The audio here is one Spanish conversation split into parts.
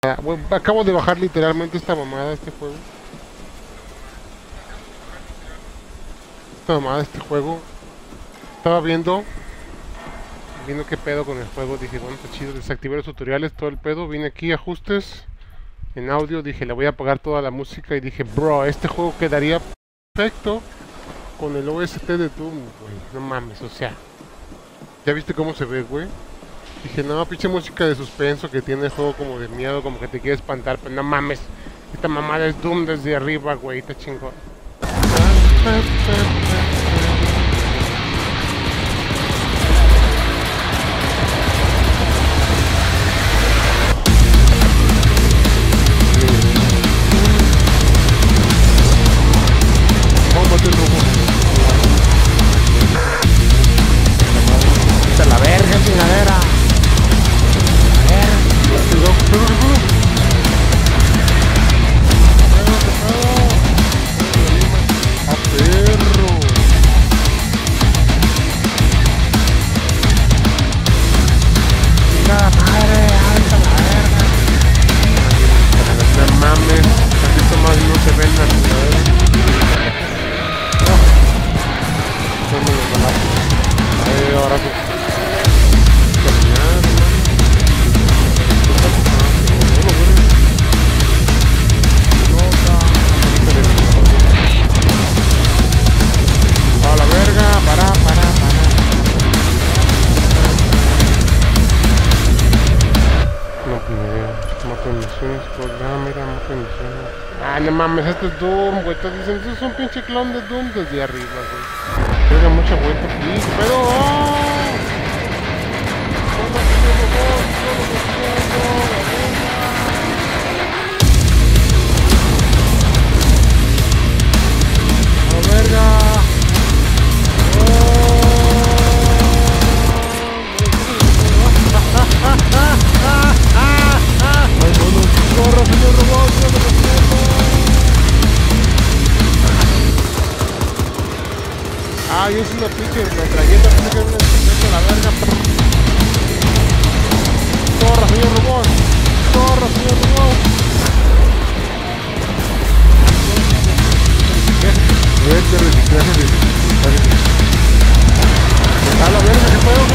Bueno, acabo de bajar literalmente esta mamada, este juego. Esta mamada, este juego. Estaba viendo qué pedo con el juego. Dije, bueno, está chido. Desactivé los tutoriales, todo el pedo. Vine aquí, ajustes. En audio, dije, le voy a apagar toda la música. Y dije, bro, este juego quedaría perfecto con el OST de Doom, güey. No mames, o sea. ¿Ya viste cómo se ve, güey? Dije, no, pinche música de suspenso que tiene el juego como de miedo, como que te quiere espantar. Pero no mames, esta mamada es Doom desde arriba, güey. Está chingón. La verga, chingadera. A ver. ¡A perro! Chingada madre, alta la verga. No mames, tantito más no se ven las chingaderas. No me los balazos. Ahí, ahora sí. A la verga, para. No, ni idea. Mapa de misiones, pues, mira, mapa de misiones. Ah, no mames, este es Doom, güey. Estás diciendo, esto es un pinche clon de Doom desde arriba, güey. Pega mucha vuelta aquí, pero... ¡oh! ¡A verga! ¡Corra, señor robot! ¡No lo respeto! ¡Ay, es una pinche metralleta! ¡Pensé que era una metralleta a la verga! ¡Corra, señor robot! ¡Corra, señor robot! Vete, reciclaje de... ¡A la verga! ¿Qué pedo?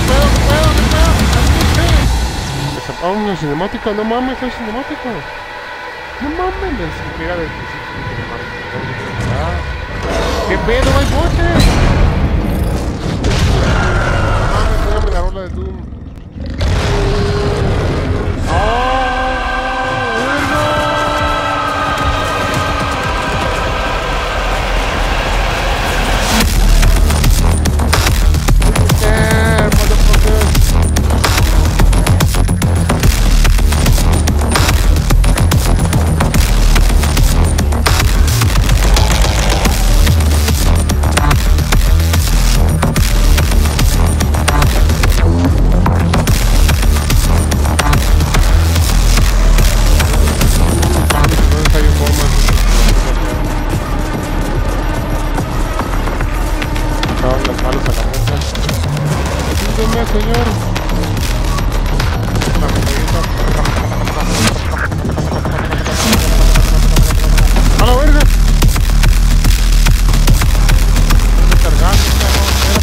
Ah, una cinemática, no mames, hay cinemática. No mames, me pega del principio. ¿Qué pedo? ¡Hay voces! No mames, póngame la rola de Doom. Señor. ¡A la verga! ¿Dónde cargaste, cabrón?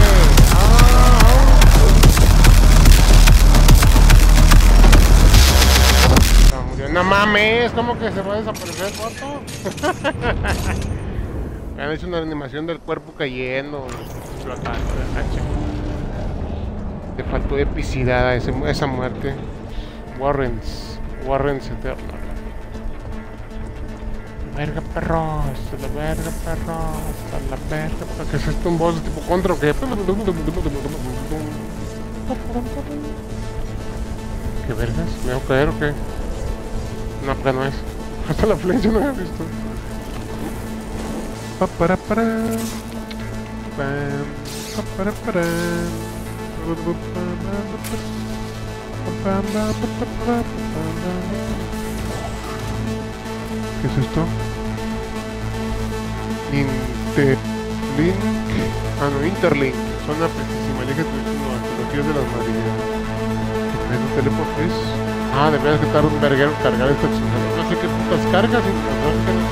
Espérate. No mames, ¿cómo que se va a desaparecer el cuarto? Han hecho una animación del cuerpo cayendo, explotando, le faltó epicidad a esa muerte. Warrens eterno. Verga perros, la verga perros, la verga perros. ¿Qué es esto? ¿Un boss de tipo contra o qué? ¿Qué vergas? ¿Me voy a caer o qué? No, acá no es. Hasta la flecha no había visto. Para. ¿Qué es esto? Interlink. Ah, no, Interlink. Zona precisísima. Elige tu destino. Antologías de las madrigueras. ¿Qué teleportes? Ah, deberías que estar un verguero cargar esta chingada. No sé qué putas cargas y no sé qué no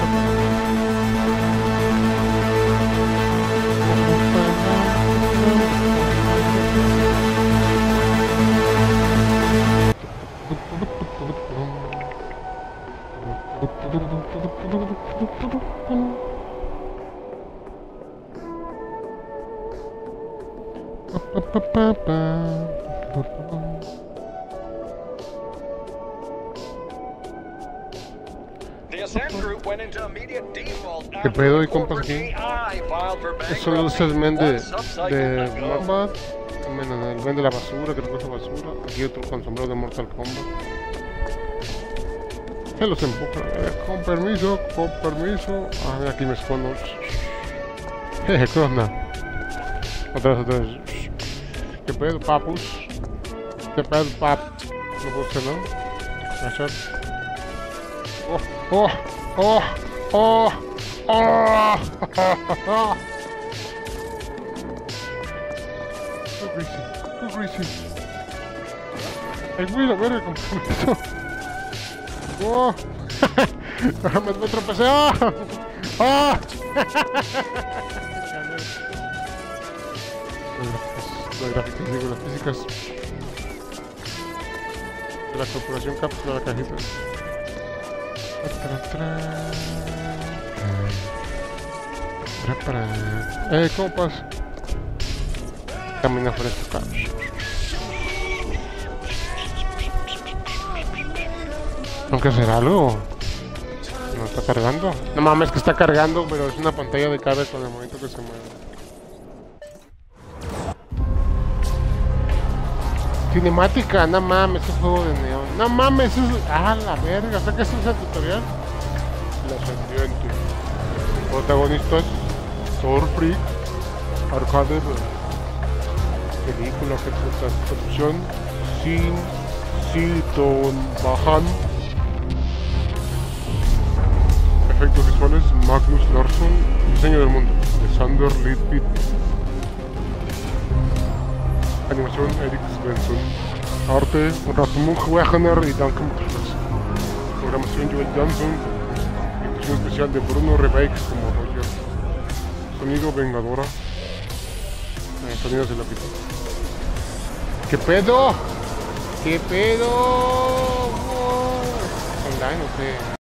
¿Qué pedo y compas aquí? Son luces men de Morbat. El men de la basura que recoge basura. Aquí otro con sombrero de Mortal Kombat. Se los empuja. Con permiso, con permiso. Ah, mira, aquí me escondo. Jeje, ¿qué onda? Otra vez. ¿Qué pedo, papus? ¿Qué pedo, pap? No puedo hacer, ¿no? Gracias. Oh, oh, oh, oh, oh. Qué greasy. Ay, güey, la verga, compromiso. Oh. Me tropecé. Oh. Oh. Las gráficas, digo, las físicas de la corporación cápsula de la cajita. Compas. Camina por esta acá. ¿Tengo que hacer algo? ¿No está cargando? No mames, que está cargando, pero es una pantalla de carga con el momento que se mueve. Cinemática, no mames, es un juego de neón. No mames, es... Ah, la verga, ¿sabes qué es ese tutorial? El ascendiente. Protagonistas, Thorfried, Arcade, película, producción, Sin, Silton, Bajan. Efectos visuales, Magnus Larsson. Diseño del mundo, Alexander Lidbit. Animación, Eric Svensson. Arte, Rasmus Wegener y Duncan Peters. Programación, Joel Johnson. Edición especial de Bruno Rebeix como Roger. Sonido, Vengadora. Sonidos de la pista. ¿Qué pedo? ¿Qué pedo? Online, no sé.